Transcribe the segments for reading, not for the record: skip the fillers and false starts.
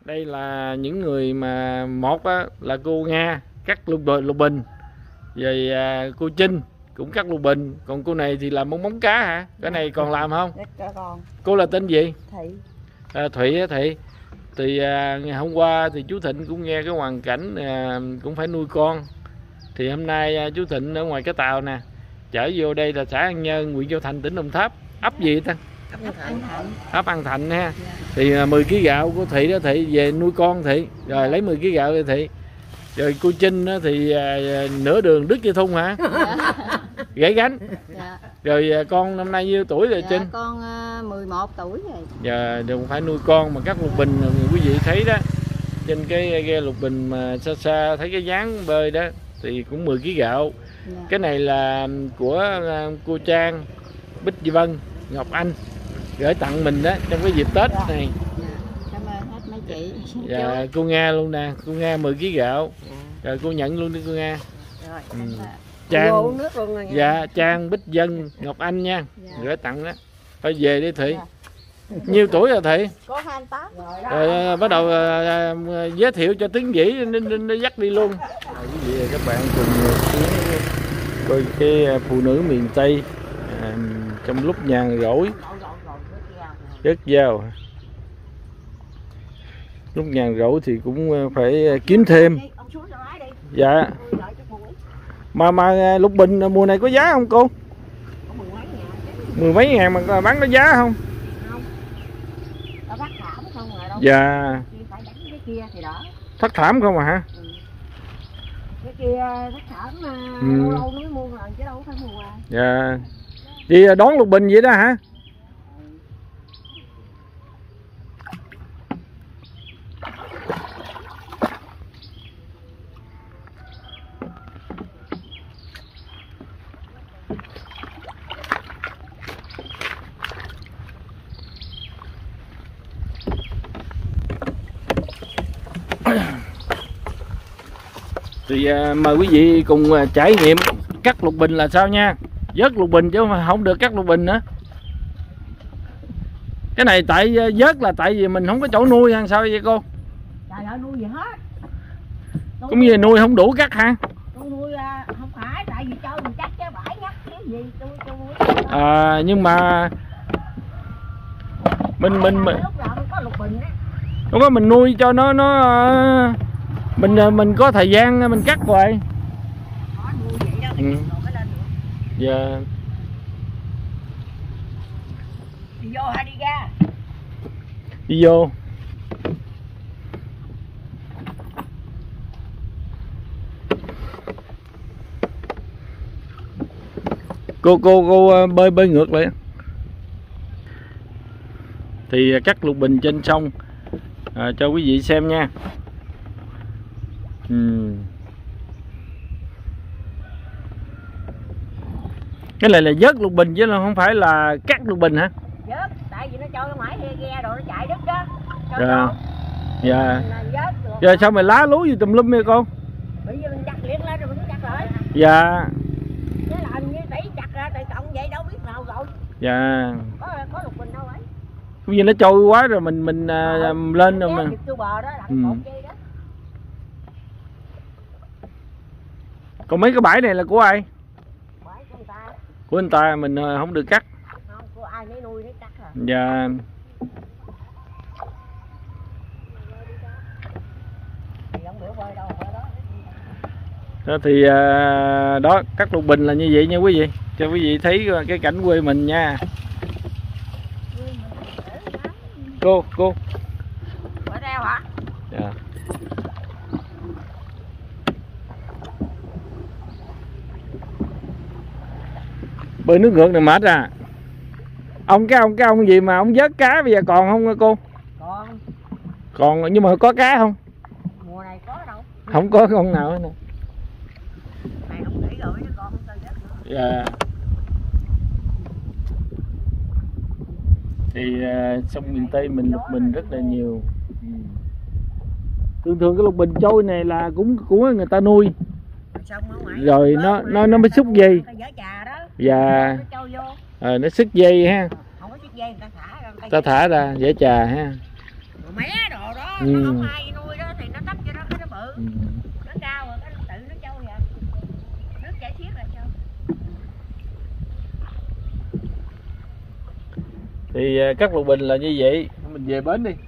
Đây là những người mà một á, là cô Nga cắt lục bình, rồi cô Trinh cũng cắt lục bình, còn cô này thì làm móng cá hả? Cái này còn làm không? Còn. Cô là tên gì? Thị. Thủy á Thị. Thì ngày hôm qua thì chú Thịnh cũng nghe cái hoàn cảnh cũng phải nuôi con. Thì hôm nay chú Thịnh ở ngoài cái tàu nè, chở vô đây là xã An Nhơn, huyện Châu Thành, tỉnh Đồng Tháp. Ấp gì ta? Ấp An Thạnh ha. Thì 10 kg gạo của Thị đó, Thị về nuôi con Thị. Rồi lấy 10 kg gạo cho Thị. Rồi cô Trinh đó thì nửa đường đứt dây thun hả? Gãy gánh. Rồi con năm nay nhiêu tuổi rồi Trinh? Con 11 tuổi rồi. Giờ đừng phải nuôi con mà cắt lục bình, quý vị thấy đó. Trên cái ghe lục bình mà xa xa thấy cái dáng bơi đó thì cũng 10 kg gạo. Cái này là của cô Trang, Bích Di Vân, Ngọc Anh gửi tặng mình đó trong cái dịp Tết này. Cảm ơn hết mấy chị. Dạ, cô Nga luôn nè, cô Nga 10 kg gạo. Rồi cô nhận luôn đi cô Nga. Rồi. Trang, dạ, Trang, Bích Vân, Ngọc Anh nha, gửi tặng đó. Thôi về đi Thị. Nhiêu tuổi rồi Thị? Có 28. Rồi bắt đầu giới thiệu cho Tiến Vĩ nó dắt đi luôn. Quý vị và các bạn cùng coi cái phụ nữ miền Tây trong lúc nhàn rỗi rớt dao. Lúc nhàn rỗi thì cũng phải kiếm thêm. Dạ. Mà lục bình mùa này có giá không cô? Mười mấy ngàn mà bán có giá không? Dạ. Thất thảm không à hả? Cái kia thất thảm lâu lâu nó mới mua rồi chứ đâu phải mua à. Dạ. Đi đón lục bình vậy đó hả? Thì mời quý vị cùng trải nghiệm cắt lục bình là sao nha. Vớt lục bình chứ không được cắt lục bình nữa. Cái này tại vớt là tại vì mình không có chỗ nuôi hay sao vậy cô? Trời ơi, nuôi gì hết. Cũng như nuôi không đủ cắt hả? Tôi nuôi không phải tại vì cho mình cắt chứ bãi nhắc cái gì tôi nhưng mà mình có lục bình á. Đúng đó, mình nuôi cho nó mình có thời gian mình cắt rồi. Dạ. Đi vô hay đi ra? Đi vô. Cô bơi ngược lại. Thì cắt lục bình trên sông cho quý vị xem nha. Cái này là vớt lục bình chứ không phải là cắt lục bình hả? Vớt, tại vì nó cho cái mãi ghe rồi nó chạy đứt đó. Dạ. Dạ. Giờ sao mày lá lúa gì tùm lum vậy con? Bây giờ mình chặt liền lên rồi mình chặt lại. Dạ. Chứ làm như tỷ chặt ra tự cộng vậy đâu biết nào rồi. Dạ. Có lục bình đâu ấy. Cũng như nó trôi quá rồi mình lên rồi mà. Còn mấy cái bãi này là của ai? Bãi của người ta. Của anh ta, mình không được cắt. Không, của ai nấy nuôi nấy cắt à. Dạ. Đó thì đó, cắt lục bình là như vậy nha quý vị, cho quý vị thấy cái cảnh quê mình nha. Cô Phải reo hả? Dạ. Bơi nước ngược này mệt à. Cái ông gì mà ông vớt cá bây giờ còn không cô? Còn nhưng mà có cá không? Mùa này có đâu. Không có con nào hết nè. Này không nghĩ rồi chứ con không sao vớt nữa. Dạ. Thì sông miền Tây mình lục bình rất là nhiều. Thường cái lục bình trôi này là cũng của người ta nuôi. Rồi nó mới xúc dây. Dạ. Nó xích dây ha. Không có xích dây người ta ta thả ra dễ trà ha. Mé đồ đó không ai nuôi đó thì nó tấp cho nó cái nó bự. Nó cao rồi cái tự nó trâu vậy. Nước chảy xiết là trâu. Thì các lục bình là như vậy, mình về bến đi.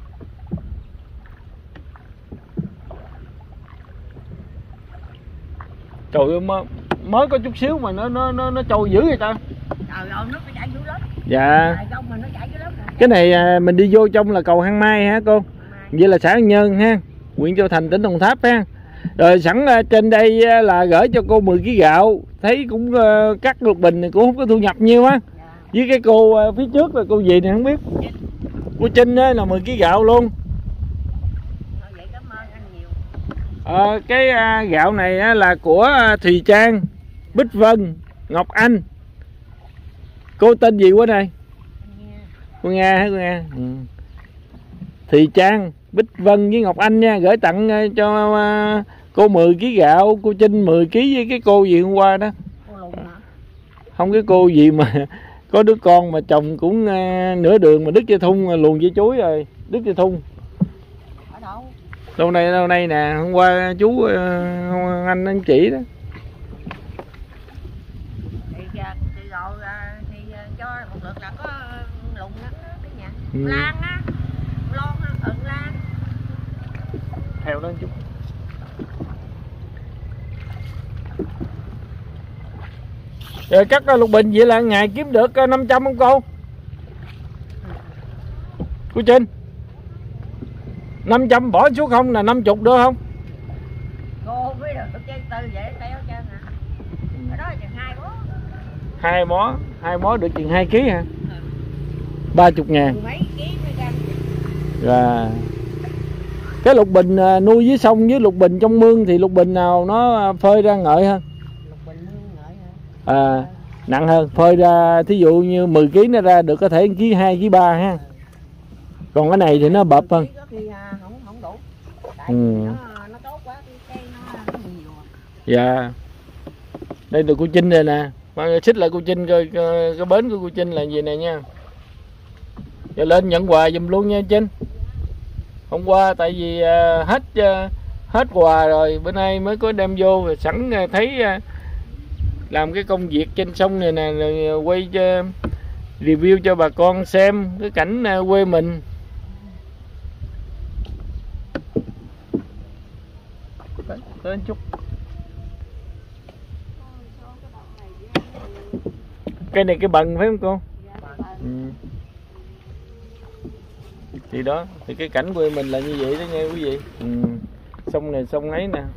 Trời ơi, mới có chút xíu mà nó trôi dữ vậy ta. Trời ơi, nước nó chảy dữ lắm. Dạ. Trong mà nó chảy dữ lắm. Cái này mình đi vô trong là cầu Hang Mai hả cô? Vậy là xã An Nhơn ha, huyện Châu Thành, tỉnh Đồng Tháp ha. Rồi sẵn trên đây là gửi cho cô 10 kg gạo. Thấy cũng cắt lục bình này cũng không có thu nhập nhiều á. Với cái cô phía trước là cô gì này không biết. Cô Trinh là 10 kg gạo luôn. Vậy cảm ơn anh nhiều. Cái gạo này là của Thùy Trang, Bích Vân, Ngọc Anh. Cô tên gì quá đây? Cô Nga hả cô Nga? Thùy Trang, Bích Vân với Ngọc Anh nha, gửi tặng cho cô 10 kg gạo, cô Trinh 10 kg với cái cô gì hôm qua đó. Không, cái cô gì mà có đứa con mà chồng cũng nửa đường mà đứt dây thun luồn dây chuối rồi, đứt dây thun. Ở đâu? Đâu đây nè, hôm qua chú anh chỉ đó. Thì rồi thì cho một lượt là có lùng đó cái nhà. Lan á, lon á, lan. Theo đó chút. Rồi cắt lục bình vậy là ngày kiếm được 500 không cô? Cô Trinh 500 bỏ xuống không là 50 được không? Cô mới được chơi tư vậy téo chân hả? Ở đó chừng 2 bó. 2 bó được chừng 2 kg hả? 30.000. Mấy ký mới ra. Rồi. Cái lục bình nuôi dưới sông với lục bình trong mương thì lục bình nào nó phơi ra ngợi hơn? Lục bình mương ngợi hả? Nặng hơn, phơi ra thí dụ như 10 kg nó ra được có thể 1 kg 2 kg 3 ha. Còn cái này thì nó bập hơn. Không đủ. Tại nó tốt quá cái nó nhiều. Dạ. Đây là cô Trinh rồi nè. Xích lại cô Trinh coi cái bến của cô Trinh là gì nè nha. Giờ lên nhận quà giùm luôn nha Trinh. Hôm qua tại vì hết quà rồi, bữa nay mới có đem vô rồi sẵn thấy làm cái công việc trên sông này nè, rồi quay review cho bà con xem cái cảnh quê mình. Tới chút. Cái này cái bần phải không cô? Thì đó, thì cái cảnh quê mình là như vậy đó nha quý vị. Sông này sông ấy nè.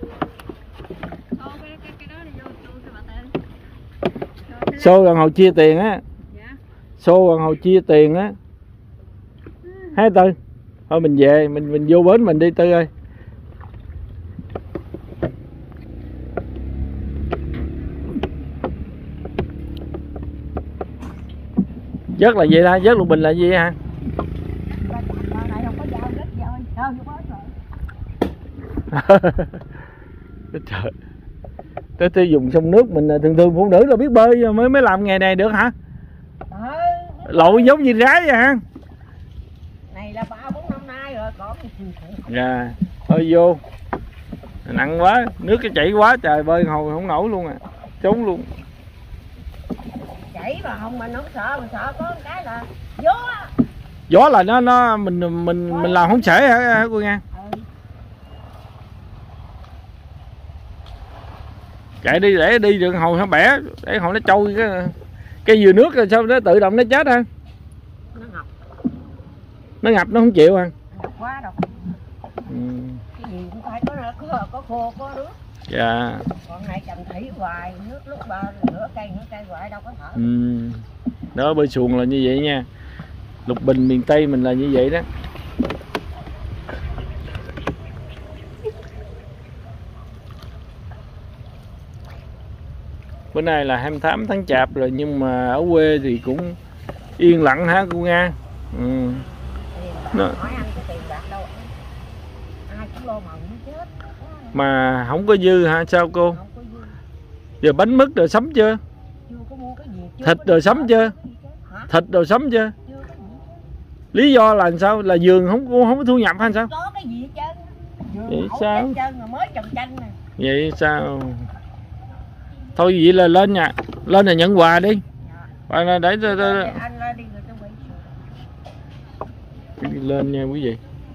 Xô bằng hồi chia tiền á. Xô bằng hồi chia tiền á. Hai Tư. Thôi mình về, mình vô bến mình đi Tư ơi. Vớt là gì ta? Vớt lục bình là gì hả? Trời. Tới dùng sông nước mình thường phụ nữ là biết bơi mới làm nghề này được hả? Lội giống như rái vậy hả? Này là 3-4 năm nay rồi còn. Dạ. Thôi vô. Nặng quá, nước cái chảy quá trời, bơi hồi không nổi luôn à. Trốn luôn. Chảy mà không mình không sợ, mình sợ có cái là gió. Gió là nó mình làm không sợ hả cô Nga? Chạy đi để đi đường hồi nó bẻ, để hồi nó trôi cái dừa nước rồi sao nó tự động nó chết ha? Nó ngập. Nó ngập nó không chịu ha? Ngập quá đâu. Cái gì cũng phải có khô có nước. Dạ. Còn này trầm thủy hoài, nước lúc nửa cây hoài đâu có thở. Đó, bơi xuồng là như vậy nha. Lục bình miền Tây mình là như vậy đó. Bữa nay là 28 tháng Chạp rồi nhưng mà ở quê thì cũng yên lặng hả cô Nga? Hỏi anh cái tiền bạc đâu, ai cũng lo màu nó chết. Mà không có dư hả sao cô? Không có dư. Giờ bánh mứt rồi sắm chưa? Chưa có mua cái gì. Thịt rồi sắm chưa? Hả? Thịt rồi sắm chưa? Chưa có gì. Lý do là sao? Là vườn không có thu nhập hay sao? Có cái gì hết trơn. Vậy sao? Hết trơn rồi mới trồng chanh nè. Vậy sao? Thôi vậy là lên nha. Lên là nhận quà đi. Bạn là để Anh lên đi rồi tôi bị. lên nha quý vị.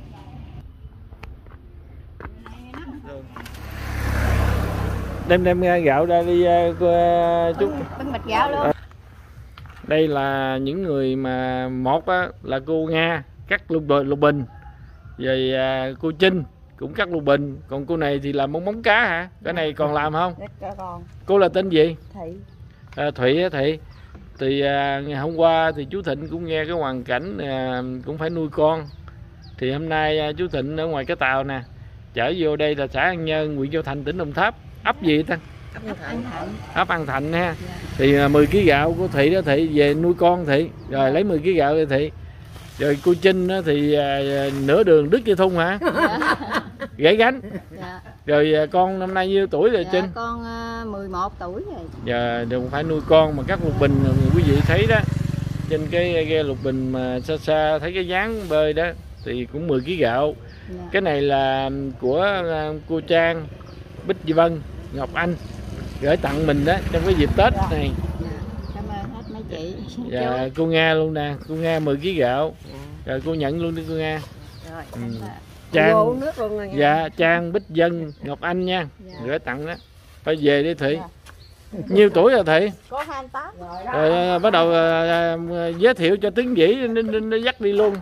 Đem gạo ra đi chút. Bưng bịch gạo luôn. Đây là những người mà một á, là cô Nga cắt lục bình, rồi cô Trinh cũng cắt lục bình, còn cô này thì làm móng cá hả? Cái này còn làm không? Còn. Cô là tên gì? Thị. Thủy á Thị. Thì ngày hôm qua thì chú Thịnh cũng nghe cái hoàn cảnh cũng phải nuôi con. Thì hôm nay chú Thịnh ở ngoài cái tàu nè, chở vô đây là xã An Nhơn, huyện Châu Thành, tỉnh Đồng Tháp. Ấp gì ta? Ấp An Thạnh ha. Thì 10 kg gạo của Thị đó, Thị về nuôi con Thị. Rồi lấy 10 kg gạo cho Thị. Rồi cô Trinh đó thì nửa đường đứt dây thun hả? Gãy gánh. Dạ. Rồi con năm nay nhiêu tuổi rồi Trinh? Con 11 tuổi rồi. Giờ đừng phải nuôi con mà cắt lục bình, quý vị thấy đó. Trên cái ghe lục bình mà xa xa thấy cái dáng bơi đó thì cũng 10 kg gạo. Dạ. Cái này là của cô Trang, Bích Di Vân, Ngọc Anh gửi tặng mình đó trong cái dịp Tết này. Dạ. Cảm ơn hết mấy chị. Dạ, cô Nga luôn nè, cô Nga 10 kg gạo. Rồi cô nhận luôn đi cô Nga. Rồi. Trang, nước luôn rồi nha. dạ, Trang, Bích Vân, Ngọc Anh nha, gửi tặng đó. Phải về đi Thị. Dạ. Nhiêu tuổi rồi Thị? Có 28. Rồi bắt đầu giới thiệu cho Tiến Vĩ nó dắt đi luôn.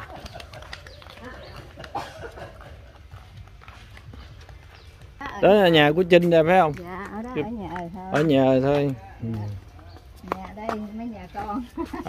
Đó là nhà của Trinh rồi phải không? Dạ, ở đó ở nhà thôi. Ở nhà thôi. Nhà đây mấy nhà con.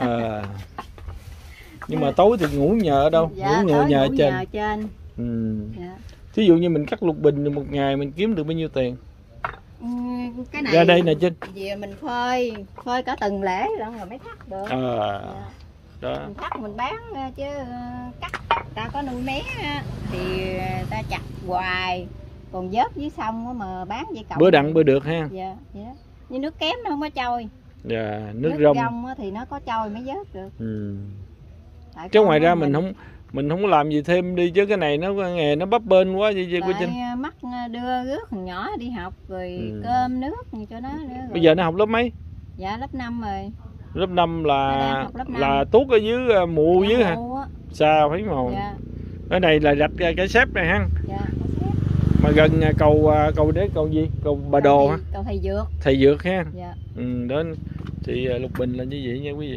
Nhưng mà tối thì ngủ nhờ ở đâu? Dạ, ngủ nhờ trên. trên. Dạ. Thí dụ như mình cắt lục bình một ngày mình kiếm được bao nhiêu tiền? Cái này ra đây nè Trinh. Vì mình phơi cả từng lễ rồi mới cắt được. Đó. Mình cắt mình bán chứ cắt ta có nuôi mé thì ta chặt hoài, còn vớt dưới sông mà bán vậy cậu. Bữa đặng bữa được ha. Dạ, vậy đó. Như nước kém nó không có trôi. Dạ, nước rong thì nó có trôi mới vớt được. Chứ ngoài ra mình không có làm gì thêm đi, chứ cái này nó nghề nó bấp bênh quá vậy cô Trinh. Mắc đưa rước thằng nhỏ đi học rồi cơm nước cho nó nữa. Rồi. Bây giờ nó học lớp mấy? Dạ lớp 5 rồi. Lớp 5 là tuốt ở dưới mù dưới hả? Xa phải màu. Dạ. Cái này là rạch cái xếp này ha. Dạ. Mà gần cầu đấy, cầu gì? Cầu Bà Đồ hả? Cầu Thầy Dược. Thầy Dược ha. Dạ. Đó thì lục bình là như vậy nha quý vị.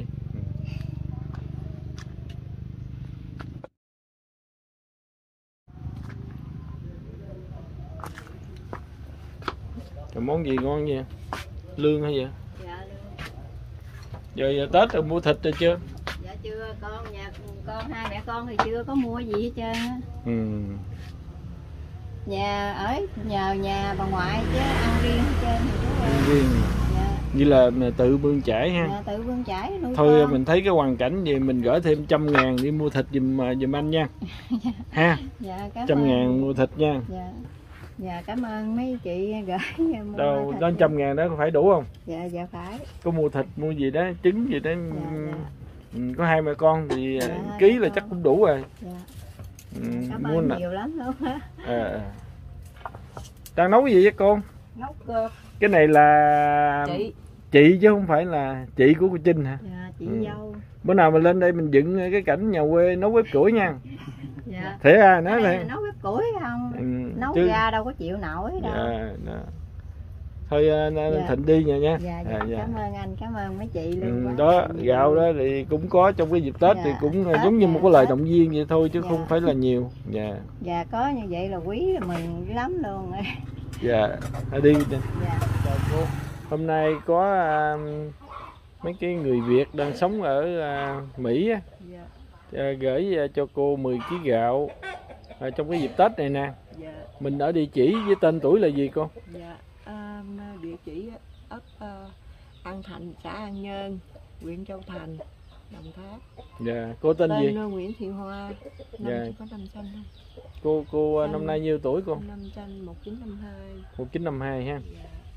Rồi món gì ngon vậy? Lương hay vậy? Dạ lương. Rồi Tết rồi mua thịt rồi chưa? Dạ chưa, con hai mẹ con thì chưa có mua gì hết trơn á. Nhà ở nhờ nhà bà ngoại chứ ăn riêng hết trơn thì chú ơi. Riêng. Dạ. Như là tự bươn chải ha. Dạ, tự bươn chải nuôi thôi con. Mình thấy cái hoàn cảnh gì mình gửi thêm 100.000 đi mua thịt giùm anh nha. Ha. Dạ, 100.000 mua thịt nha. Dạ. Dạ cảm ơn mấy chị gửi mua. Đâu đó 100.000 đó có phải đủ không? Dạ dạ phải. Có mua thịt mua gì đó, trứng gì đó. Dạ. Có hai mẹ con thì ký là chắc cũng đủ rồi. Dạ. Cảm ơn nhiều lắm luôn á. Đang nấu gì vậy con? Nấu cơm. Cái này là chị chứ không phải là chị của cô Trinh hả? Dạ, chị dâu. Bữa nào mình lên đây mình dựng cái cảnh nhà quê nấu bếp củi nha. Dạ. Thế à, nói này. Nấu bếp củi không? Nấu ra đâu có chịu nổi đâu. Dạ. Thôi Thịnh đi nha. Dạ. Cảm ơn anh, cảm ơn mấy chị luôn. Đó, gạo đó thì cũng có trong cái dịp Tết thì cũng Tết giống như một cái lời động viên vậy thôi chứ không phải là nhiều. Dạ. Dạ, có như vậy là quý là mừng lắm luôn. Dạ, đi. Dạ. Hôm nay có mấy cái người Việt đang sống ở Mỹ á, gửi cho cô 10 kg gạo trong cái dịp Tết này nè. Dạ. Mình ở địa chỉ với tên tuổi là gì cô? Dạ, địa chỉ ấp An Thành, xã An Nhơn, huyện Châu Thành, Đồng Tháp. Dạ, cô tên gì? Tên Nguyễn Thị Hoa. Năm có năm xanh không? Cô năm nay nhiêu tuổi cô? Năm xanh 1952. 1952 ha. Dạ.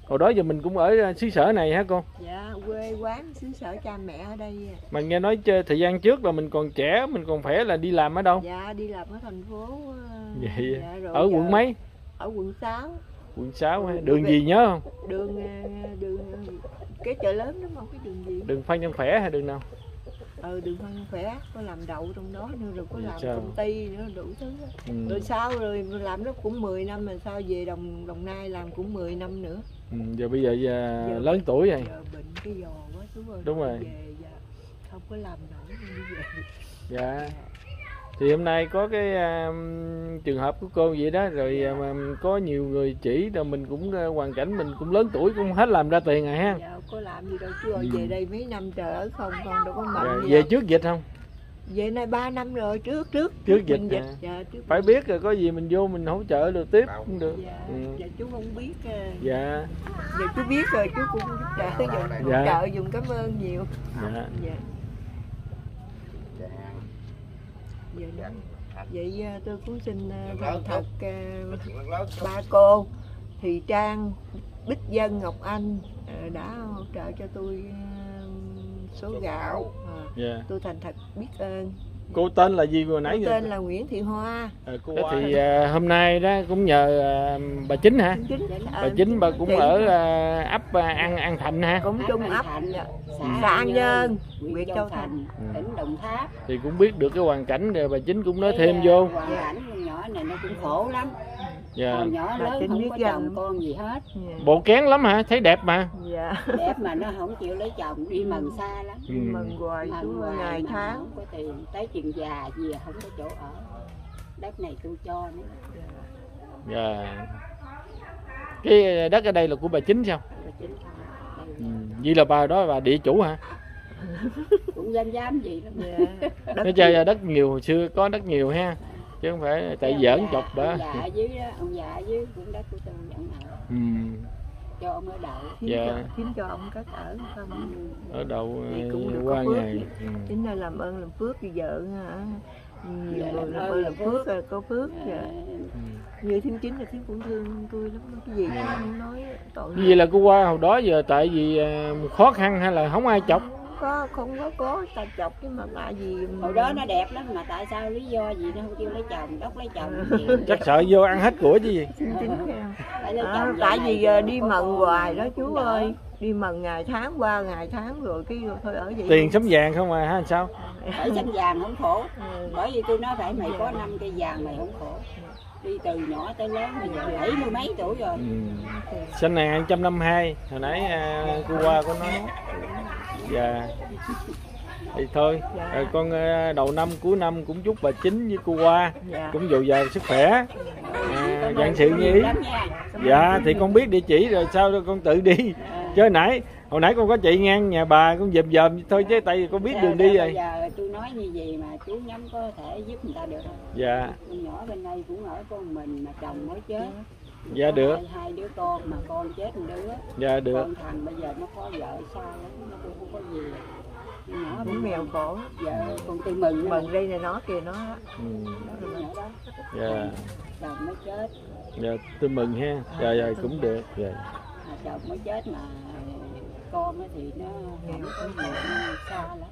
Hồi đó giờ mình cũng ở xứ sở này hả con? Dạ, quê quán xứ sở cha mẹ ở đây. Mà nghe nói thời gian trước là mình còn trẻ, mình còn khỏe là đi làm ở đâu? Dạ, đi làm ở thành phố. Vậy Dạ, rồi ở quận mấy? Ở quận 6. Quận 6 hả? Đường gì nhớ không? Đường cái chợ lớn đúng không? Cái đường gì? Đường Phan Văn Khỏe hay đường nào? Đường Phan Khỏe, có làm đậu trong đó nữa, rồi có làm sao? công ty nữa, đủ thứ. Rồi sau rồi làm nó cũng 10 năm, rồi sau về Đồng Nai làm cũng 10 năm nữa. Giờ bây giờ lớn tuổi rồi. Giờ bệnh cái giò quá chú ơi. Đúng rồi. Về dạ, không có làm nổi đi về. Dạ. Thì hôm nay có cái trường hợp của cô vậy đó, rồi có nhiều người chỉ, rồi mình cũng hoàn cảnh mình cũng lớn tuổi cũng hết làm ra tiền rồi ha. Dạ, có làm gì đâu chú ơi, về đây mấy năm trời ở không, con đâu có mạnh gì về đâu. trước dịch không? Về nay 3 năm rồi, trước dịch. mình dịch. Dạ, phải biết rồi có gì mình vô mình hỗ trợ được tiếp cũng được. Dạ, dạ chú không biết. Dạ. Dạ chú biết rồi, chú cũng giúp đỡ dùng hỗ trợ, dùng cảm ơn nhiều. Dạ. Dạ. Vậy tôi cũng xin thành thật ba cô Thị Trang, Bích Dân, Ngọc Anh đã hỗ trợ cho tôi số gạo. Tôi thành thật biết ơn. Cô tên là gì vừa nãy? Cô tên là Nguyễn Thị Hoa. Thì hôm nay đó cũng nhờ bà Chính hả? Bà Chính bà cũng ở ấp An Thạnh ha? Cũng chung ấp xã An Nhơn, huyện Châu Thành, tỉnh Đồng Tháp. Thì cũng biết được cái hoàn cảnh rồi bà Chính cũng nói thêm vô. Hoàn cảnh con nhỏ này nó cũng khổ lắm. Dạ. Con nhỏ lớn không có chồng con gì hết. Bộ kén lắm hả? Thấy đẹp mà. Dạ. Đẹp mà nó không chịu lấy chồng, đi mần xa lắm. Mần hoài chú ngày tháng. Không có tiền, tới chừng già gì không có chỗ ở. Đất này tôi cho nữa. Dạ. Cái đất ở đây là của bà Chính sao? Bà Chính. Vậy là bà đó bà địa chủ hả? Cũng dám gì lắm. Nó chơi đất nhiều, hồi xưa có đất nhiều ha, chứ không phải tại giỡn chọc bà. Ông già dưới đó, ông già dưới cũng đất của tôi vẫn ở. Cho ông ở đậu. Chính cho ông cất ở không? Ở đậu qua ngày. Chính là làm ơn làm phước với vợ hả? Nhiều người làm ơn làm phước rồi có phước. Như Thím Chính là Thím cũng thương tôi lắm, cái gì cũng nói tội. Vậy là cô qua hồi đó giờ tại vì khó khăn hay là không ai chọc? Không có ta chọc, chứ mà tại vì hồi đó nó đẹp lắm, mà tại sao lý do gì nó không kêu lấy chồng, đốc lấy chồng. Chắc sợ vô ăn hết của chứ gì. Tại vì đi mần hoài đó chú ơi, đi mần ngày tháng qua ngày tháng rồi cái thôi ở vậy. Tiền sắm vàng không à ha, sao? Phải sắm vàng không khổ. Bởi vì tôi nói phải mày có 5 cây vàng mày không khổ. Đi từ nhỏ tới lớn bây giờ 70 mấy tuổi rồi. Sinh này 252, hồi nãy cô qua có nói. Dạ. Thì thôi, con đầu năm cuối năm cũng chúc bà Chính với cô Hoa cũng dồi dào sức khỏe, vạn sự như ý. Dạ, thì con biết địa chỉ rồi sao con tự đi. Chứ hồi nãy con có chạy ngang nhà bà con dòm thôi, chứ tại vì con biết đường đi rồi. Bây giờ tôi nói như gì mà chú nhắm có thể giúp người ta được không? Dạ. Con nhỏ bên đây cũng ở con mình mà chồng mới chết. Dạ được. Hai đứa con mà con chết một đứa. Dạ được. Con thằng bây giờ nó có vợ xa lắm, nó cũng không có gì. Nhỏ cũng nghèo khổ. Dạ, con tôi mừng đây này nó kìa nó. Nhỏ đó. Dạ. Chồng mới chết. Dạ, tôi mừng ha. Dạ, cũng được. Dạ. Chồng mới chết mà con thì nó không có gì, xa lắm.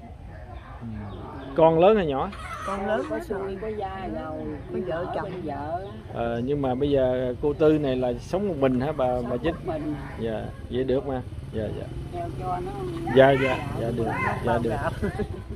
Con lớn hay nhỏ? Con lớn có xuôi có da rồi, có vợ chồng. Vợ. Nhưng mà bây giờ cô Tư này là sống một mình hả bà Chính? Mình. Dạ, vậy được mà. Dạ. Theo cho nó. Dạ được. Dạ được.